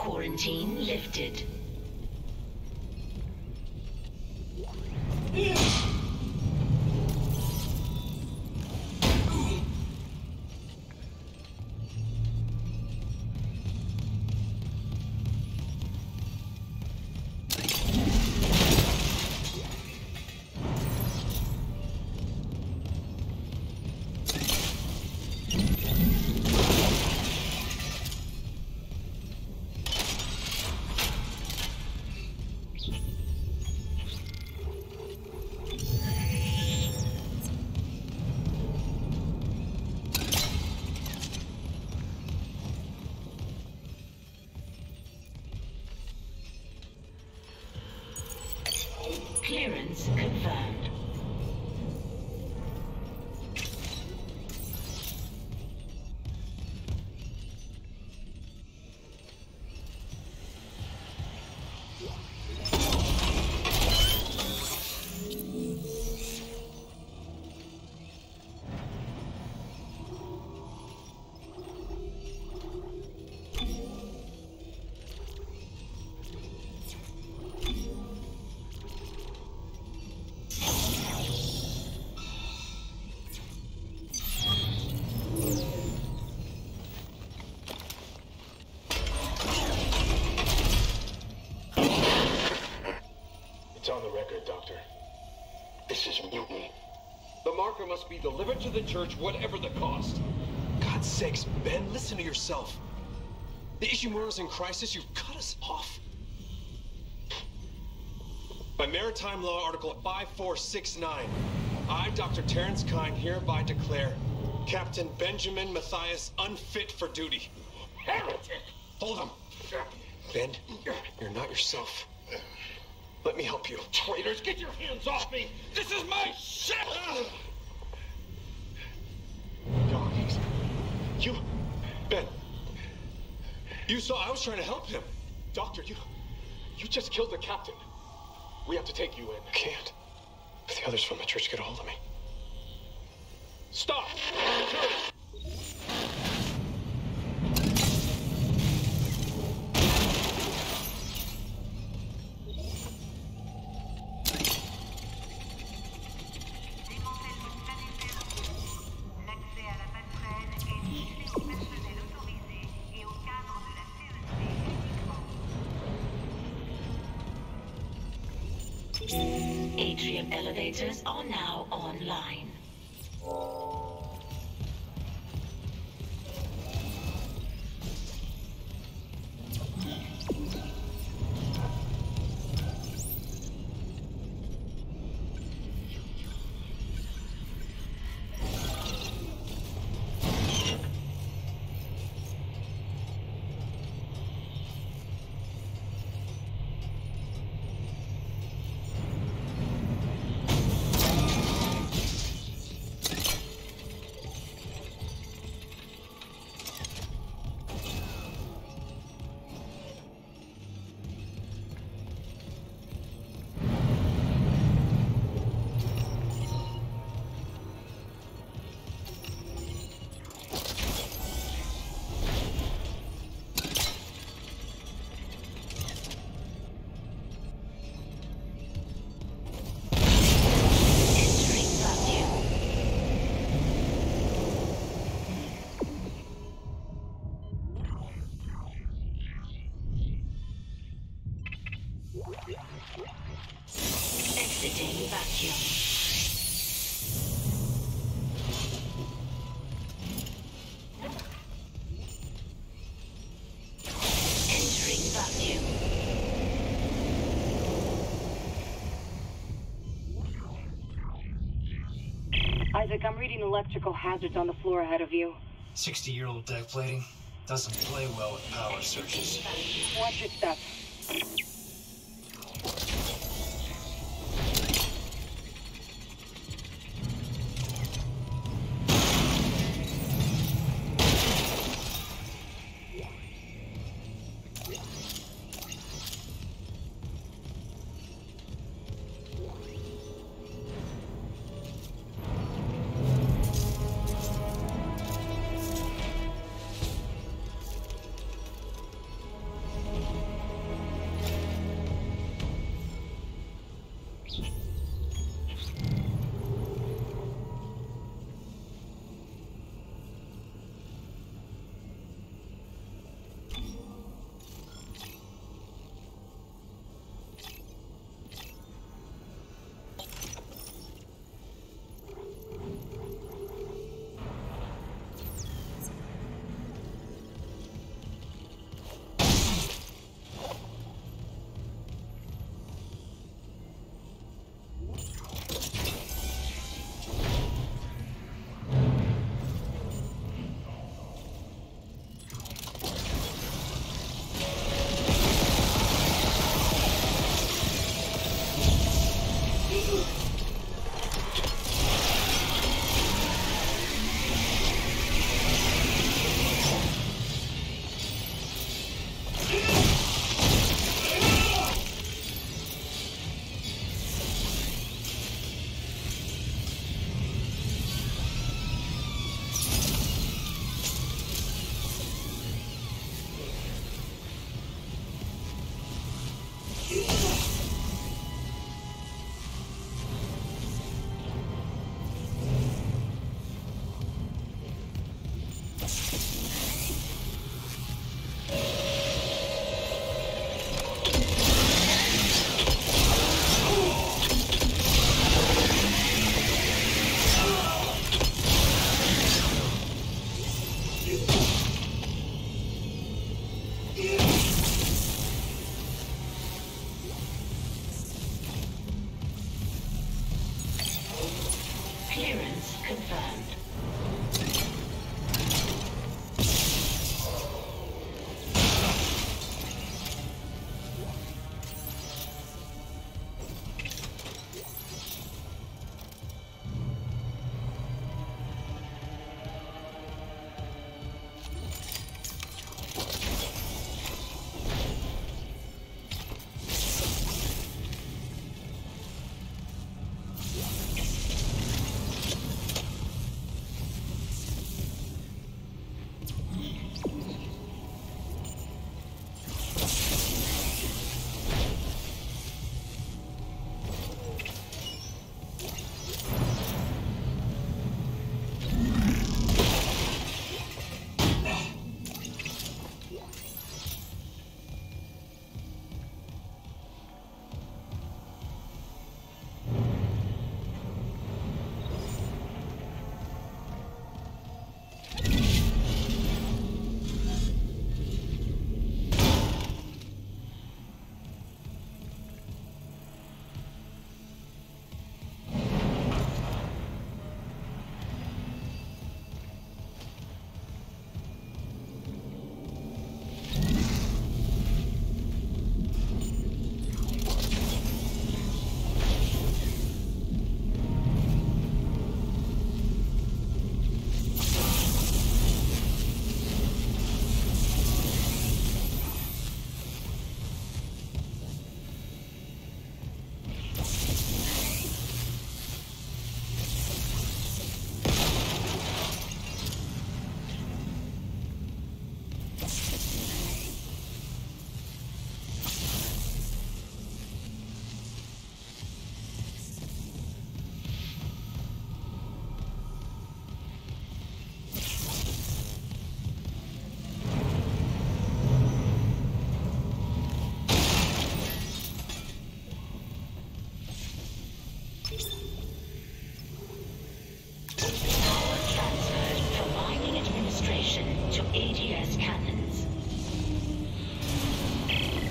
Quarantine lifted. Clearance confirmed. It's on the record, Doctor. This is mutiny. The marker must be delivered to the church, whatever the cost. God's sakes, Ben, listen to yourself. The Ishimura's in crisis, you've cut us off. By Maritime Law Article 5469, I, Dr. Terrence Kine, hereby declare Captain Benjamin Matthias unfit for duty. Heretic! Hold him. Ben, you're not yourself. Let me help you. Traitors, get your hands off me! This is my ship! Doggies. You... Ben. You saw I was trying to help him. Doctor, you just killed the captain. We have to take you in. I can't. If the others from the church get a hold of me. Stop! Atrium elevators are now online. Exiting vacuum. Entering vacuum. Isaac, I'm reading electrical hazards on the floor ahead of you. 60-year-old deck plating. Doesn't play well with power surges. Watch your step.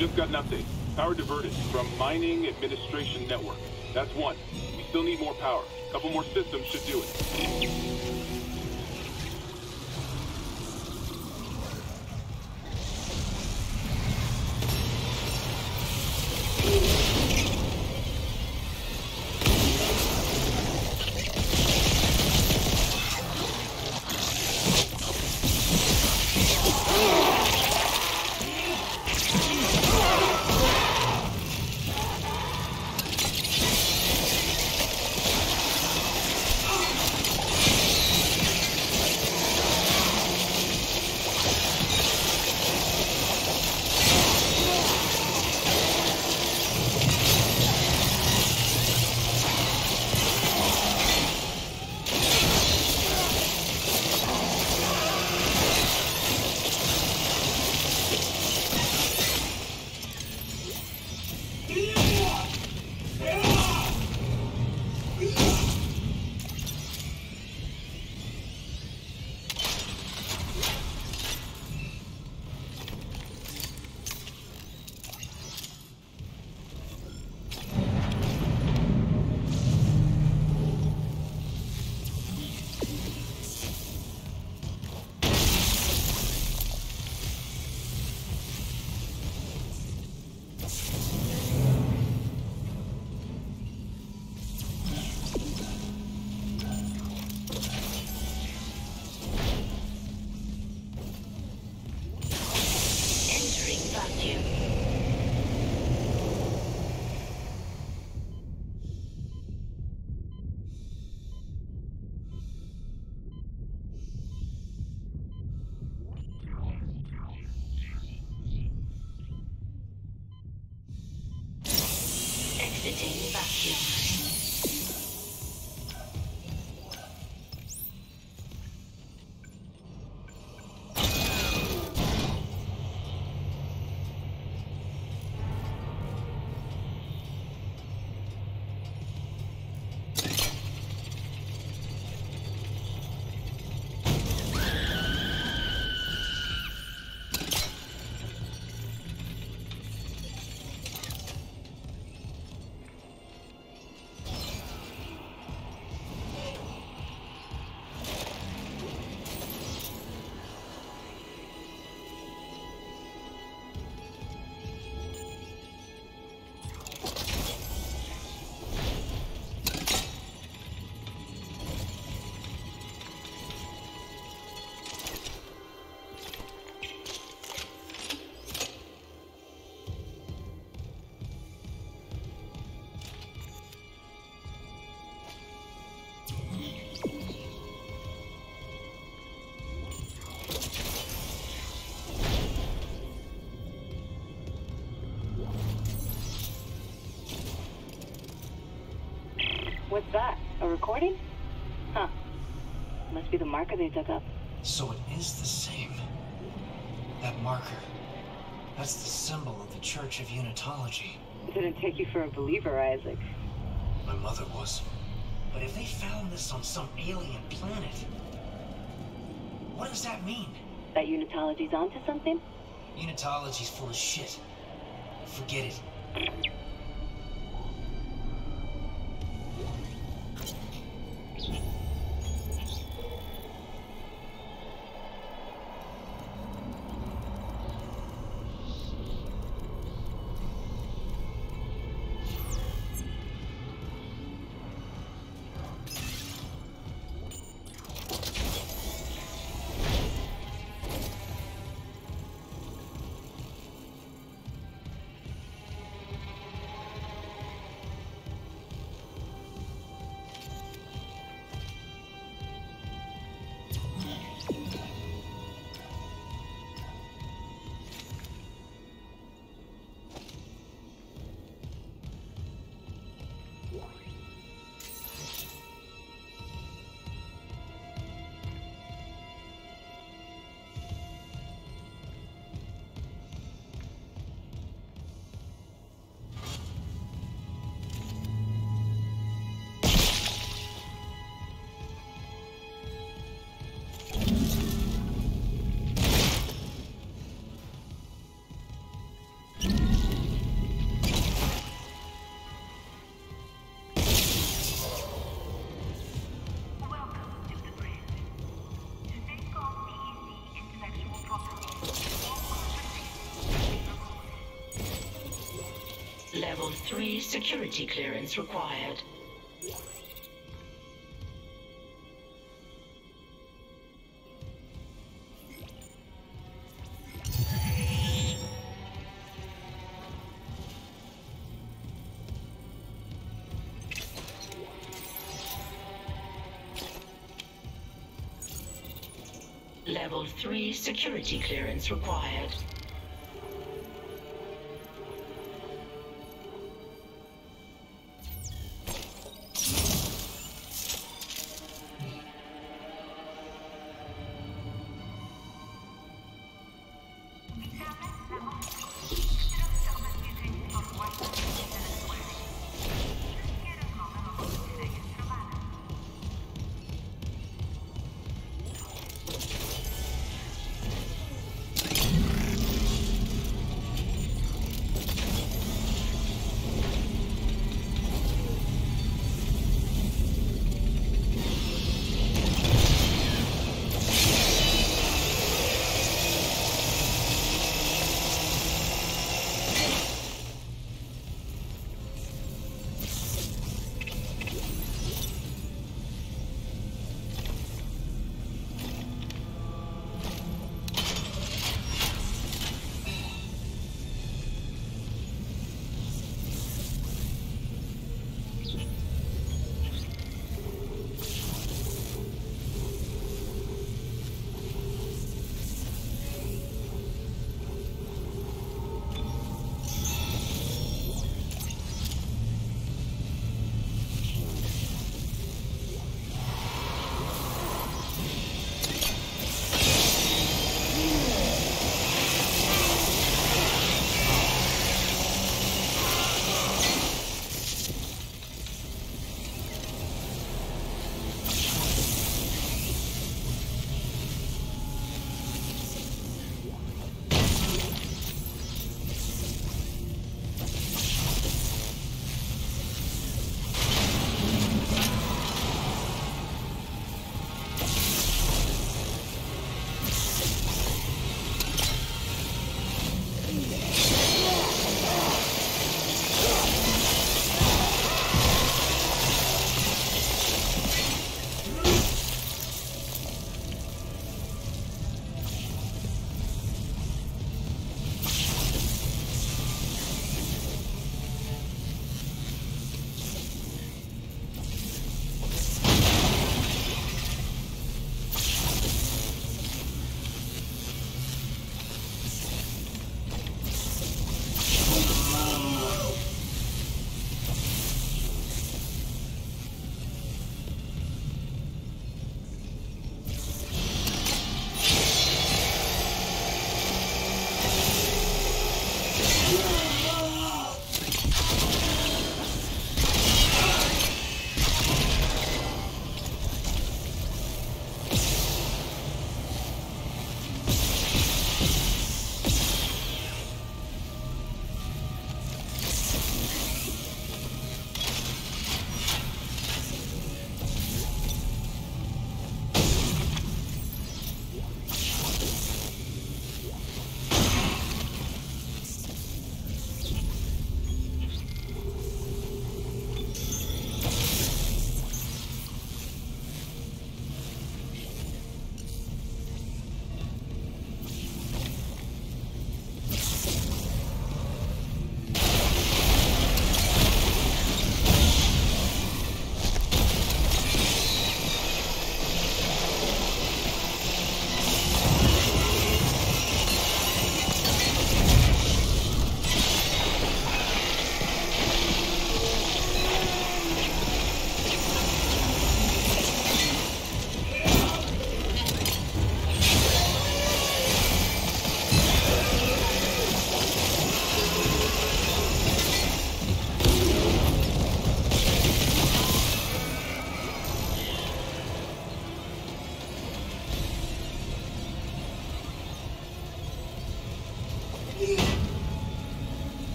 just got an update. Power diverted from Mining Administration Network. That's one. We still need more power. A couple more systems should do it. Exiting vacuum. What's that? A recording? Huh. Must be the marker they dug up. So it is the same. That marker. That's the symbol of the Church of Unitology. It didn't take you for a believer, Isaac. My mother was. But if they found this on some alien planet, what does that mean? That Unitology's onto something? Unitology's full of shit. Forget it. Level 3 security clearance required. Level 3 security clearance required.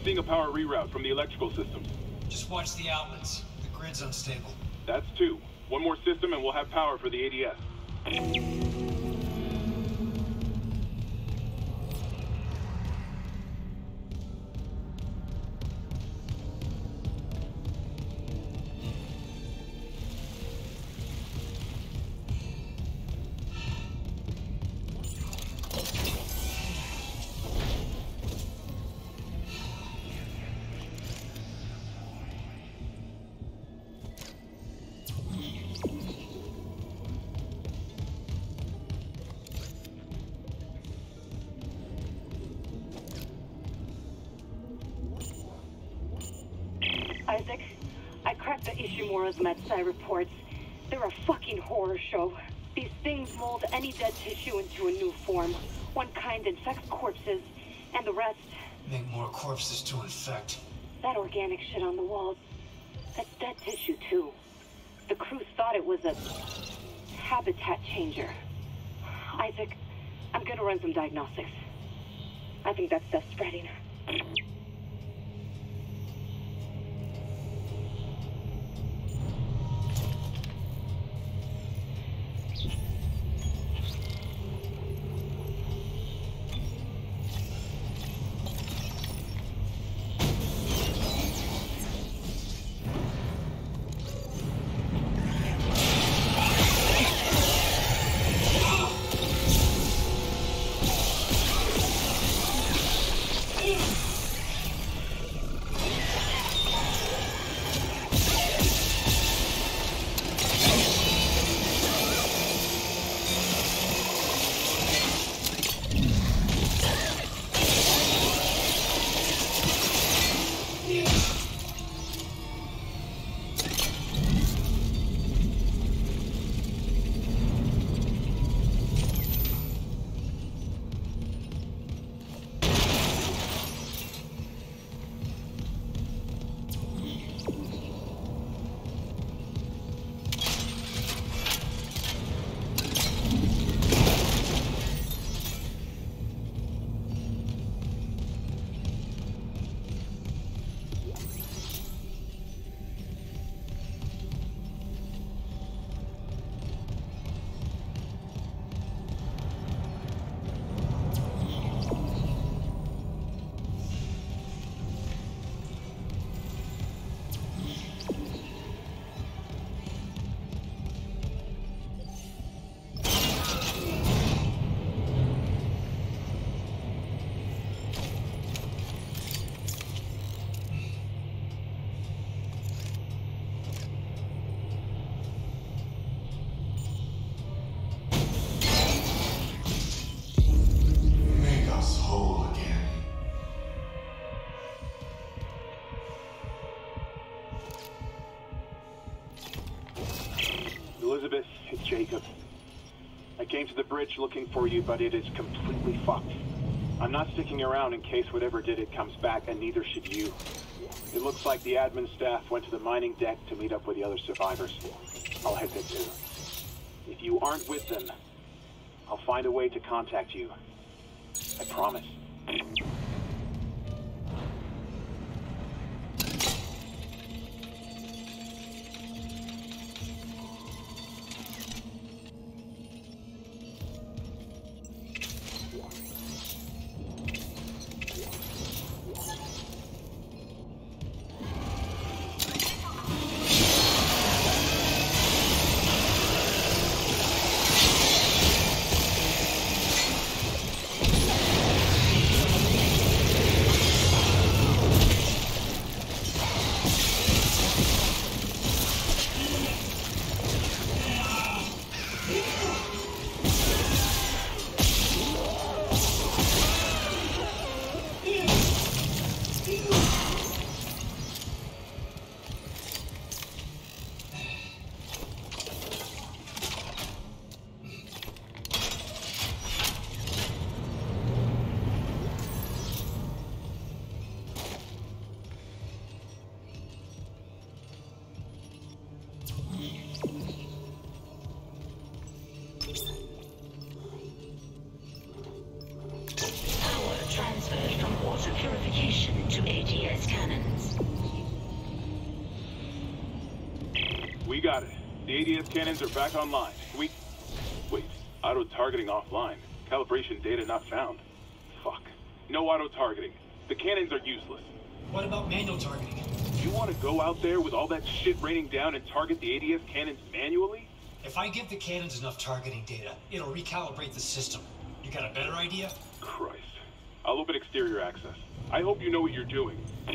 seeing a power reroute from the electrical systems. Just watch the outlets. The grid's unstable. That's 2. One more system and we'll have power for the ADS. Isaac, I cracked the Ishimura's MedSci reports. They're a fucking horror show. These things mold any dead tissue into a new form. One kind infects corpses, and the rest... Make more corpses to infect. That organic shit on the walls. That's dead tissue, too. The crew thought it was a... habitat changer. Isaac, I'm gonna run some diagnostics. I think that stuff's spreading. Elizabeth, it's Jacob. I came to the bridge looking for you, but it is completely fucked. I'm not sticking around in case whatever did it comes back, and neither should you. It looks like the admin staff went to the mining deck to meet up with the other survivors. I'll head there too. If you aren't with them, I'll find a way to contact you. I promise. We got it. The ADS cannons are back online. Wait, auto-targeting offline. Calibration data not found. Fuck. No auto-targeting. The cannons are useless. What about manual targeting? You want to go out there with all that shit raining down and target the ADS cannons manually? If I give the cannons enough targeting data, it'll recalibrate the system. You got a better idea? Christ. I'll open exterior access. I hope you know what you're doing.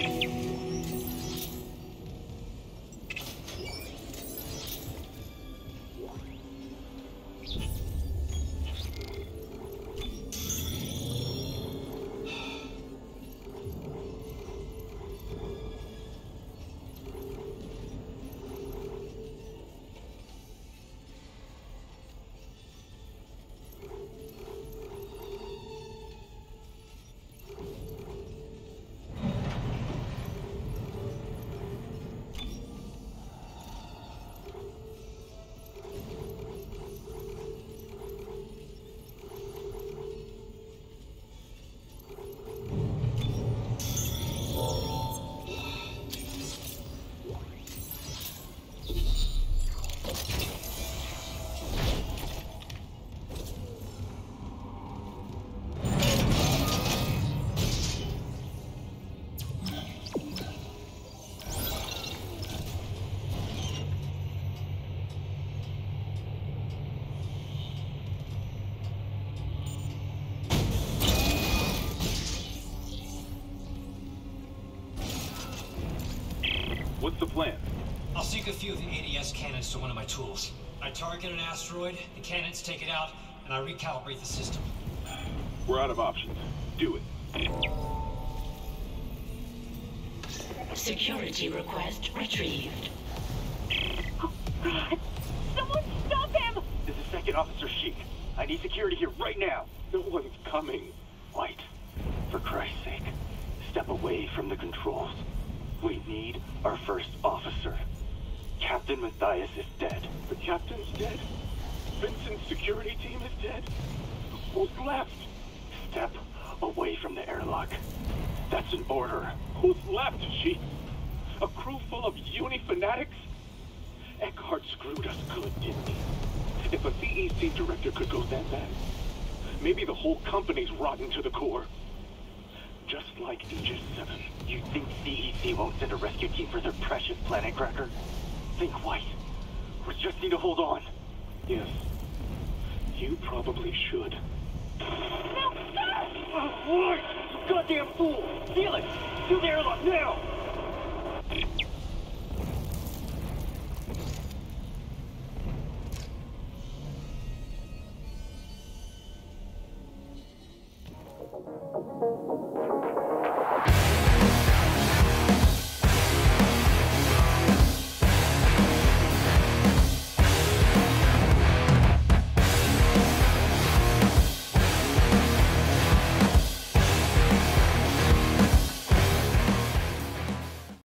What's the plan? I'll sync a few of the ADS cannons to one of my tools. I target an asteroid, the cannons take it out, and I recalibrate the system. We're out of options. Do it. Security request retrieved. Oh, God. Someone stop him! This is Second Officer Sheik. I need security here right now. No one's coming. White, for Christ's sake, step away from the controls. We need our first officer. Captain Matthias is dead. The captain's dead? Vincent's security team is dead? Who's left? Step away from the airlock. That's an order. Who's left, Chief? A crew full of uni fanatics? Eckhart screwed us good, didn't he? If a CEC director could go that bad, maybe the whole company's rotten to the core. Just like Aegis 7. You think CEC won't send a rescue team for their precious planet cracker? Think White. We just need to hold on. Yes. You probably should. No, sir! White! You goddamn fool! Felix! To the airlock now!